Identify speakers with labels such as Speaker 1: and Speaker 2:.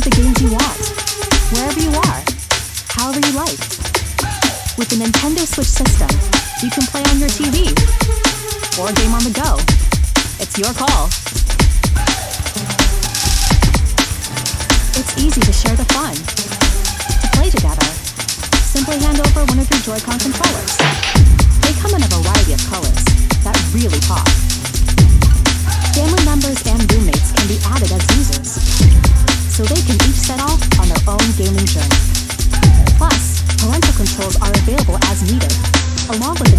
Speaker 1: download the games you want, wherever you are, however you like. With the Nintendo Switch system, you can play on your TV or game on the go. It's your call. It's easy to share the fun. To play together, simply hand over one of your Joy-Con controllers. They come in a variety of colors that really pop. Family members and roommates can be added as users, so they can each set off on their own gaming journey. Plus, parental controls are available as needed, along with